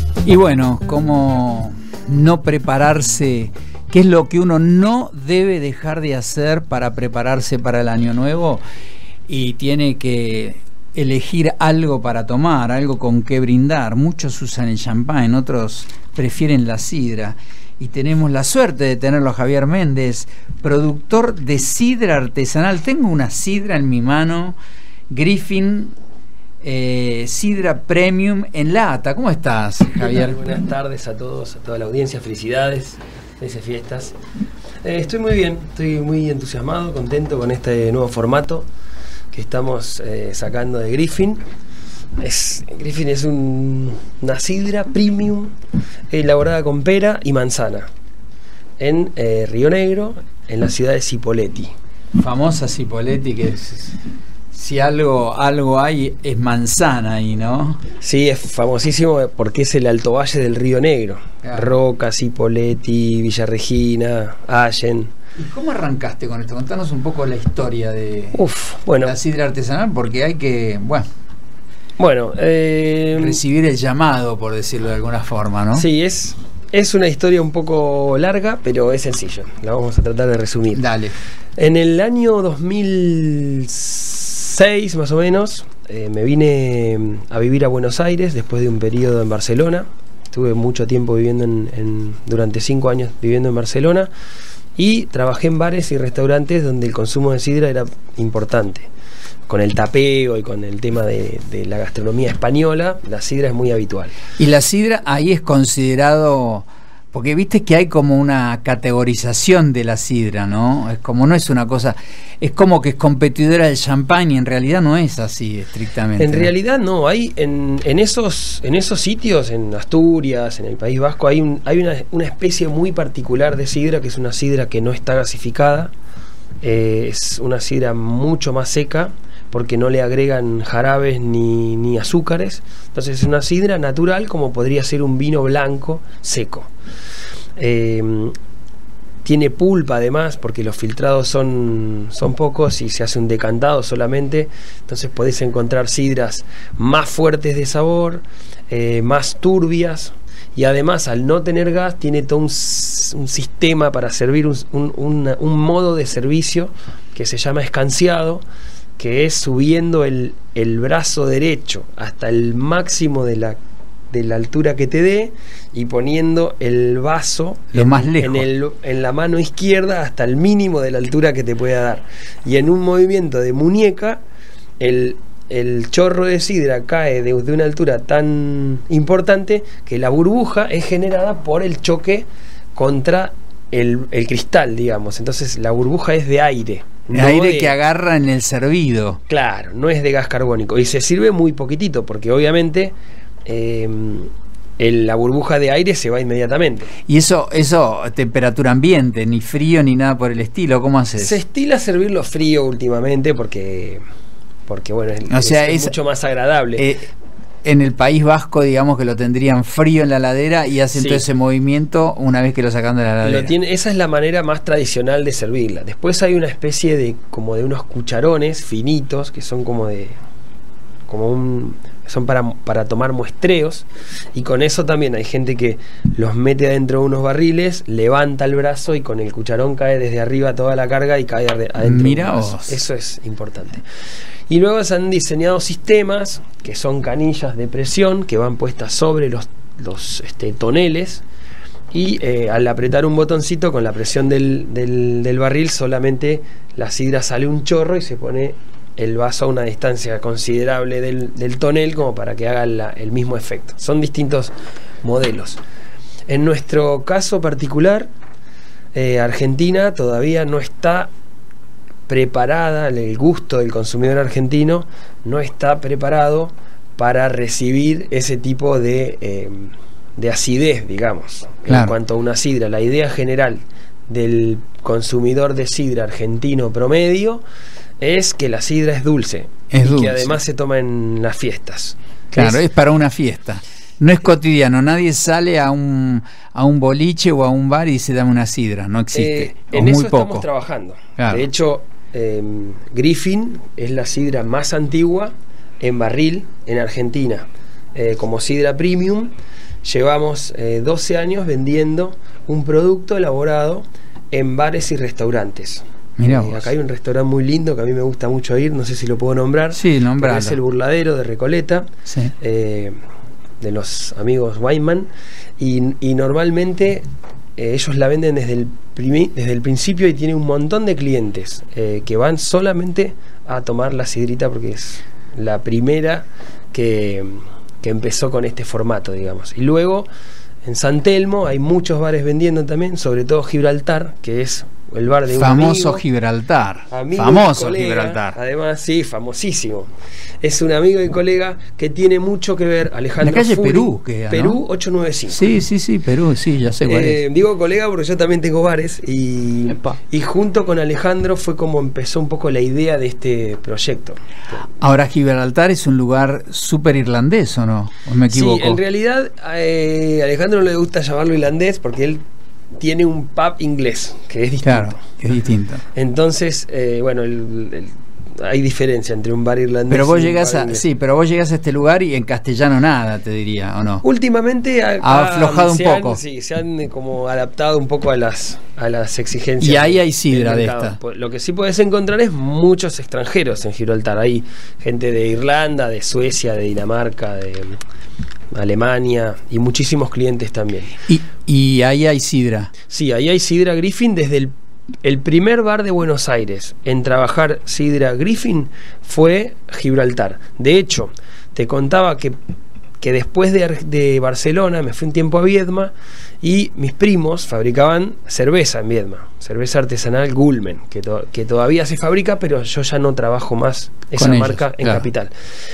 Y bueno, cómo no prepararse, qué es lo que uno no debe dejar de hacer para prepararse para el año nuevo, y tiene que elegir algo para tomar, algo con que brindar. Muchos usan el champán, otros prefieren la sidra. Y tenemos la suerte de tenerlo a Javier Méndez, productor de sidra artesanal. Tengo una sidra en mi mano, Griffin, sidra premium en lata. ¿Cómo estás, Javier? Buenas tardes a todos, a toda la audiencia. Felicidades, felices fiestas. Estoy muy bien, estoy muy entusiasmado, contento con este nuevo formato que estamos sacando de Griffin. Griffin es una sidra premium elaborada con pera y manzana en Río Negro, en la ciudad de Cipolletti. Famosa Cipolletti, que si algo hay es manzana ahí, ¿no? Sí, es famosísimo porque es el Alto Valle del Río Negro. Claro. Roca, Cipolletti, Villa Regina, Allen. ¿Y cómo arrancaste con esto? Contanos un poco la historia de la sidra artesanal, porque hay que, recibir el llamado, por decirlo de alguna forma, ¿no? Sí, es una historia un poco larga, pero es sencillo. La vamos a tratar de resumir. Dale. En el año 2006, más o menos, me vine a vivir a Buenos Aires después de un periodo en Barcelona. Estuve mucho tiempo viviendo durante 5 años viviendo en Barcelona, y trabajé en bares y restaurantes donde el consumo de sidra era importante. Con el tapeo y con el tema de la gastronomía española, la sidra es muy habitual. Y la sidra ahí es considerado, porque viste que hay como una categorización de la sidra, ¿no? Es como, no es una cosa, es como que es competidora del champán, y en realidad no es así estrictamente. En realidad no, hay en esos sitios, en Asturias, en el País Vasco, hay una especie muy particular de sidra, que es una sidra que no está gasificada. Es una sidra mucho más seca, porque no le agregan jarabes ni azúcares. Entonces es una sidra natural, como podría ser un vino blanco seco. Tiene pulpa además, porque los filtrados son pocos y se hace un decantado solamente. Entonces podés encontrar sidras más fuertes de sabor, más turbias. Y además, al no tener gas, tiene todo un sistema para servir, un modo de servicio que se llama escanciado, que es subiendo el brazo derecho hasta el máximo de la altura que te dé, y poniendo el vaso más lejos en la mano izquierda hasta el mínimo de la altura que te pueda dar. Y en un movimiento de muñeca, el chorro de sidra cae de una altura tan importante que la burbuja es generada por el choque contra el cristal, digamos. Entonces la burbuja es de aire. Aire que agarra en el servido. Claro, no es de gas carbónico. Y se sirve muy poquitito, porque obviamente la burbuja de aire se va inmediatamente. ¿Y eso temperatura ambiente, ni frío ni nada por el estilo? ¿Cómo haces? Se estila servirlo frío últimamente porque bueno, es mucho más agradable. En el País Vasco, digamos que lo tendrían frío en la heladera y hacen todo ese movimiento una vez que lo sacan de la heladera. Esa es la manera más tradicional de servirla. Después hay una especie de unos cucharones finitos que son son para tomar muestreos, y con eso también hay gente que los mete adentro de unos barriles, levanta el brazo y con el cucharón cae desde arriba toda la carga y cae adentro. Mirá vos. Eso es importante. Y luego se han diseñado sistemas que son canillas de presión que van puestas sobre los toneles, y al apretar un botoncito con la presión del barril, solamente la sidra sale un chorro y se pone el vaso a una distancia considerable del tonel, como para que haga el mismo efecto. Son distintos modelos. En nuestro caso particular, Argentina todavía no está preparada, el gusto del consumidor argentino no está preparado para recibir ese tipo de acidez, digamos, claro, en cuanto a una sidra. La idea general del consumidor de sidra argentino promedio es que la sidra es dulce, que además se toma en las fiestas. Claro, es para una fiesta. No es cotidiano, nadie sale a un boliche o a un bar y se da una sidra, no existe. En eso estamos trabajando. Claro. De hecho, Griffin es la sidra más antigua en barril en Argentina, como sidra premium, llevamos 12 años vendiendo un producto elaborado en bares y restaurantes. Acá hay un restaurante muy lindo que a mí me gusta mucho ir, no sé si lo puedo nombrar. Sí, nombralo. Es el Burladero de Recoleta, sí. De los amigos Weinman, y normalmente ellos la venden desde el principio y tienen un montón de clientes que van solamente a tomar la sidrita porque es la primera que empezó con este formato, digamos. Y luego en San Telmo hay muchos bares vendiendo también, sobre todo Gibraltar, que es el bar de un famoso amigo, Gibraltar. Famoso colega, Gibraltar. Además, sí, famosísimo. Es un amigo y colega que tiene mucho que ver, Alejandro. La calle Furi, Perú, queda, Perú ¿no? 895. Sí, Perú, sí, ya sé cuál es. Digo colega porque yo también tengo bares y junto con Alejandro fue como empezó un poco la idea de este proyecto. Ahora, Gibraltar es un lugar súper irlandés, ¿o no? ¿O me equivoco? Sí, en realidad a Alejandro no le gusta llamarlo irlandés porque él tiene un pub inglés, que es distinto. Claro, que es distinto. Entonces, bueno, hay diferencia entre un bar irlandés pero vos y un llegás pub a, inglés. sí, pero vos llegás a este lugar y en castellano nada, te diría, ¿o no? Últimamente ha aflojado un poco. Sí, se han como adaptado un poco a las exigencias. Y ahí hay sidra de esta. Lo que sí podés encontrar es muchos extranjeros en Gibraltar. Hay gente de Irlanda, de Suecia, de Dinamarca, de Alemania y muchísimos clientes también. Y ahí hay sidra. Sí, ahí hay sidra Griffin. Desde el primer bar de Buenos Aires en trabajar sidra Griffin fue Gibraltar. De hecho, te contaba que después de Barcelona me fui un tiempo a Viedma y mis primos fabricaban cerveza en Viedma, cerveza artesanal Gulmen, que todavía se fabrica, pero yo ya no trabajo más esa con marca ellos, en claro. Capital.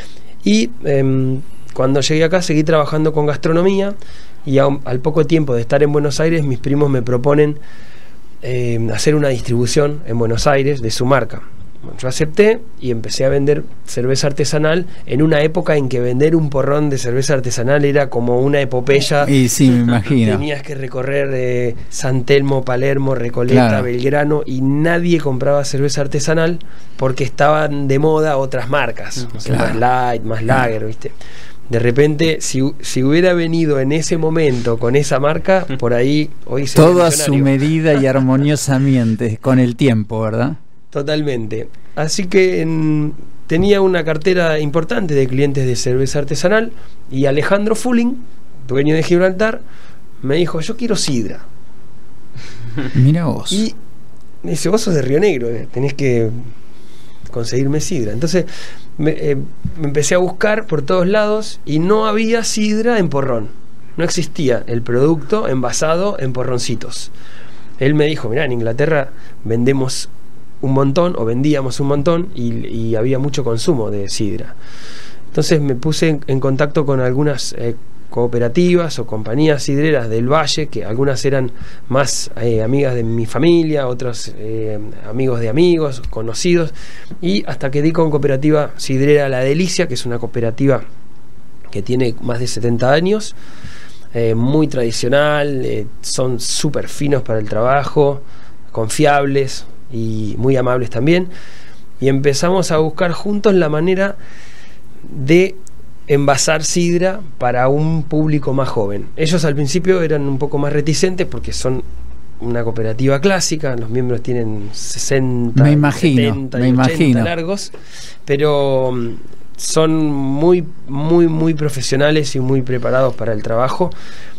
Y cuando llegué acá seguí trabajando con gastronomía y al poco tiempo de estar en Buenos Aires mis primos me proponen hacer una distribución en Buenos Aires de su marca. Bueno, yo acepté y empecé a vender cerveza artesanal en una época en que vender un porrón de cerveza artesanal era como una epopeya. Y sí, me imagino. Tenías que recorrer San Telmo, Palermo, Recoleta, claro. Belgrano, y nadie compraba cerveza artesanal porque estaban de moda otras marcas, o sea, claro. más light, más lager, ¿viste? De repente, si hubiera venido en ese momento con esa marca, por ahí hoy sería todo a su millonario. medida y armoniosamente, con el tiempo, ¿verdad? Totalmente. Así que tenía una cartera importante de clientes de cerveza artesanal y Alejandro Fulling, dueño de Gibraltar, me dijo, yo quiero sidra. Mira vos. Y me dice, vos sos de Río Negro, tenés que conseguirme sidra. Entonces me empecé a buscar por todos lados y no había sidra en porrón. No existía el producto envasado en porroncitos. Él me dijo, mirá, en Inglaterra vendemos un montón, o vendíamos un montón, y había mucho consumo de sidra. Entonces me puse en contacto con algunas cooperativas o compañías sidreras del Valle, que algunas eran más amigas de mi familia, otros amigos de amigos, conocidos, y hasta que di con Cooperativa Sidrera La Delicia, que es una cooperativa que tiene más de 70 años, muy tradicional, son súper finos para el trabajo, confiables y muy amables también, y empezamos a buscar juntos la manera de envasar sidra para un público más joven. Ellos al principio eran un poco más reticentes porque son una cooperativa clásica, los miembros tienen 60, me imagino, 70 me y 80 imagino. largos, pero son muy profesionales y muy preparados para el trabajo,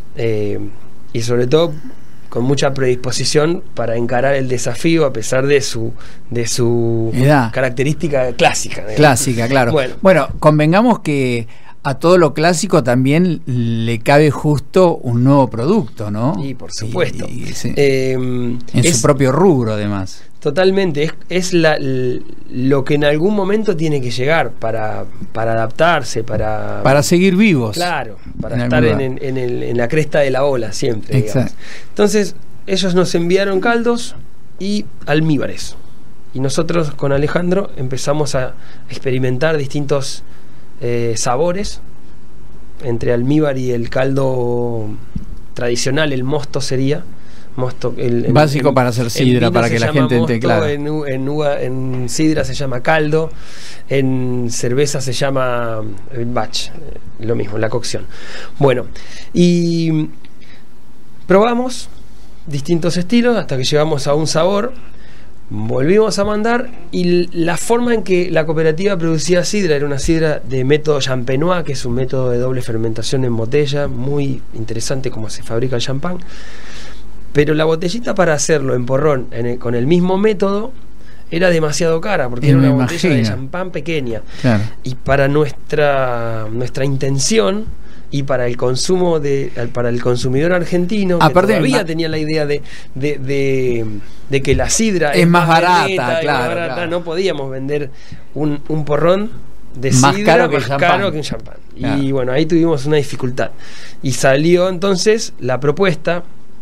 y sobre todo con mucha predisposición para encarar el desafío a pesar de su edad, característica clásica. Clásica, claro. Bueno, convengamos que a todo lo clásico también le cabe justo un nuevo producto, ¿no? Y por supuesto. Sí. En su propio rubro, además. Totalmente. Es lo que en algún momento tiene que llegar para adaptarse, para seguir vivos. Claro, para estar en la cresta de la ola siempre. Exacto. Entonces, ellos nos enviaron caldos y almíbares. Y nosotros con Alejandro empezamos a experimentar distintos sabores entre almíbar y el caldo tradicional, el mosto sería Básico para hacer sidra, para que la gente entienda, claro. En sidra se llama caldo, en cerveza se llama batch, lo mismo, la cocción. Bueno, y probamos distintos estilos hasta que llegamos a un sabor. Volvimos a mandar y la forma en que la cooperativa producía sidra era una sidra de método champenois, que es un método de doble fermentación en botella, muy interesante como se fabrica el champán. Pero la botellita para hacerlo en porrón con el mismo método era demasiado cara, porque era una botella de champán pequeña. Claro. Y para nuestra intención y para el consumo para el consumidor argentino, que todavía tenía la idea de que la sidra es más barata, claro. No podíamos vender un porrón de más sidra caro más caro que un champán. Claro. Y bueno, ahí tuvimos una dificultad. Y salió entonces la propuesta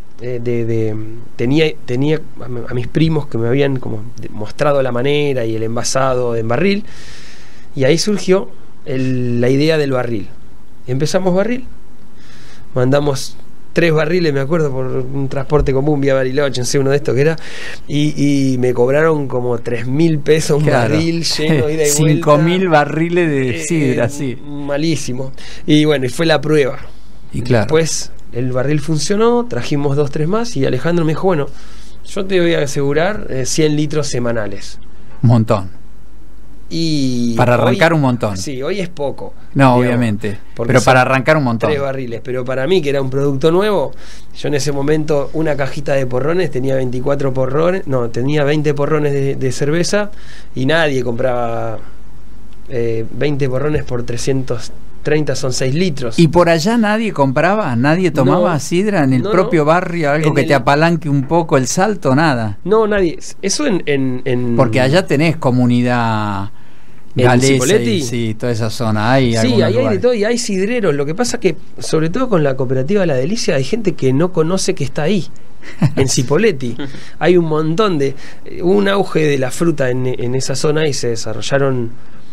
tenía a mis primos que me habían como mostrado la manera y el envasado en barril, y ahí surgió la idea del barril. Empezamos barril, mandamos 3 barriles, me acuerdo, por un transporte común vía Bariloche, no sé, uno de estos que era, y me cobraron como 3.000 pesos un barril lleno, ida y vuelta. 5.000 barriles de sidra, sí. Malísimo. Y bueno, y fue la prueba. Y claro. Después el barril funcionó, trajimos 2, 3 más, y Alejandro me dijo, bueno, yo te voy a asegurar 100 litros semanales. Un montón. Y para arrancar un montón. Sí, hoy es poco. No, digamos, obviamente. Pero para arrancar un montón. 3 barriles. Pero para mí, que era un producto nuevo, yo en ese momento, una cajita de porrones, tenía 24 porrones, no, tenía 20 porrones de cerveza, y nadie compraba 20 porrones por 330, son 6 litros. ¿Y por allá nadie compraba? ¿Nadie tomaba sidra en el propio barrio? ¿Algo que te apalanque un poco el salto? Nada. No, nadie. Eso porque allá tenés comunidad galesa, Cipolletti, sí, toda esa zona. Hay sí, ahí hay de todo, y hay sidreros. Lo que pasa que, sobre todo con la cooperativa La Delicia, hay gente que no conoce que está ahí. En Cipolletti hay un montón un auge de la fruta en esa zona, y se desarrollaron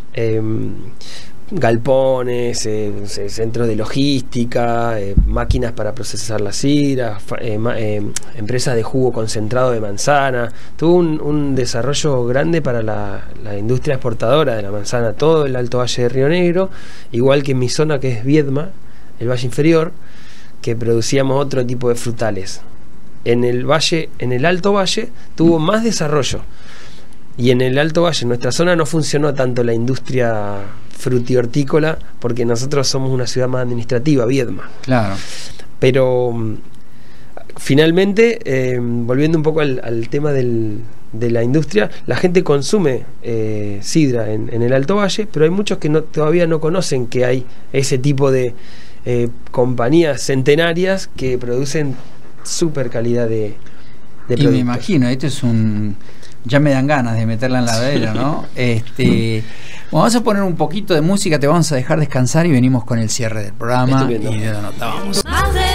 galpones, centros de logística, máquinas para procesar la sidra, empresas de jugo concentrado de manzana. Tuvo un desarrollo grande para la industria exportadora de la manzana, todo el Alto Valle de Río Negro, igual que en mi zona, que es Viedma, el Valle Inferior, que producíamos otro tipo de frutales. En el Alto Valle tuvo más desarrollo, y en el Alto Valle, en nuestra zona, no funcionó tanto la industria frutihortícola, porque nosotros somos una ciudad más administrativa, Viedma. Claro. Pero finalmente, volviendo un poco al tema de la industria, la gente consume sidra en el Alto Valle, pero hay muchos que todavía no conocen que hay ese tipo de compañías centenarias que producen súper calidad de productos. Y me imagino, esto es ya me dan ganas de meterla en la heladera, ¿no? Vamos a poner un poquito de música, te vamos a dejar descansar y venimos con el cierre del programa. Estupendo. Y de la nota vamos.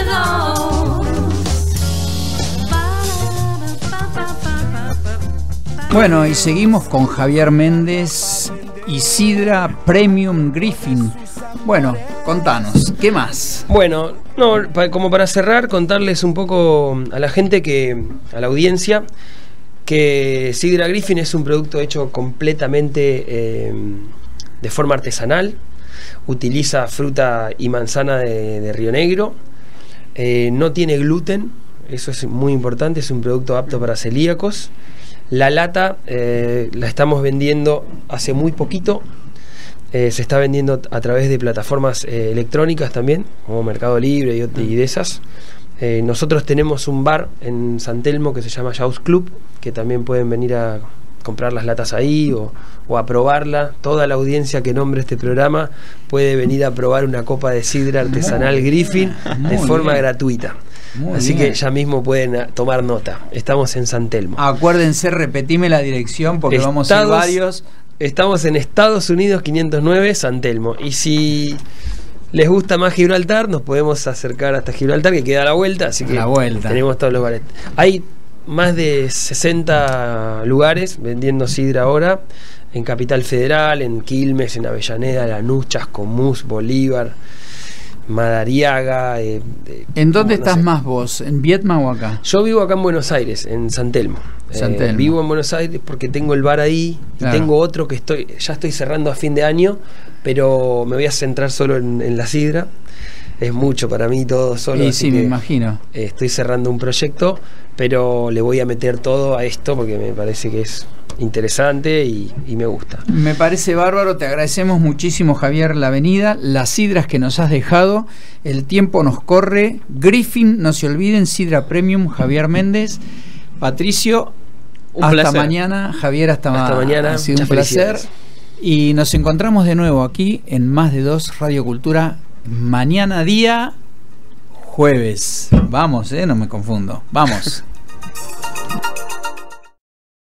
Bueno, y seguimos con Javier Méndez y sidra Premium Griffin. Bueno, contanos, ¿qué más? Bueno, como para cerrar, contarles un poco a la gente, a la audiencia, que sidra Griffin es un producto hecho completamente de forma artesanal. Utiliza fruta y manzana de Río Negro. No tiene gluten, eso es muy importante, es un producto apto para celíacos. La lata la estamos vendiendo hace muy poquito. Se está vendiendo a través de plataformas electrónicas también, como Mercado Libre y de esas. Nosotros tenemos un bar en San Telmo que se llama Jaws Club, que también pueden venir a comprar las latas ahí o a probarla. Toda la audiencia que nombre este programa puede venir a probar una copa de sidra artesanal Griffin de forma gratuita. Así que ya mismo pueden tomar nota. Estamos en San Telmo. Acuérdense, repetime la dirección porque vamos a ir varios. Estamos en Estados Unidos 509, San Telmo. Y si les gusta más Gibraltar, nos podemos acercar hasta Gibraltar, que queda a la vuelta, así que tenemos todos los bares. Hay más de 60 lugares vendiendo sidra ahora, en Capital Federal, en Quilmes, en Avellaneda, Lanús, Chascomús, Bolívar, Madariaga. ¿En dónde no estás sé. más vos? ¿En Viedma o acá? Yo vivo acá en Buenos Aires, en San Telmo. San Telmo. Vivo en Buenos Aires porque tengo el bar ahí y Claro. tengo otro que ya estoy cerrando a fin de año, pero me voy a centrar solo en la sidra. Es mucho para mí todo solo. Y así sí, me que, imagino. estoy cerrando un proyecto, pero le voy a meter todo a esto porque me parece que es interesante y me gusta. Me parece bárbaro, te agradecemos muchísimo, Javier, la venida, las sidras que nos has dejado, el tiempo nos corre. Griffin, no se olviden, sidra premium, Javier Méndez. Patricio, Un hasta placer. mañana. Javier, hasta mañana. Ha sido un Muchas placer. felicidades. Y nos encontramos de nuevo aquí en Más de Dos Radio Cultura, mañana día jueves. Vamos, no me confundo. Vamos.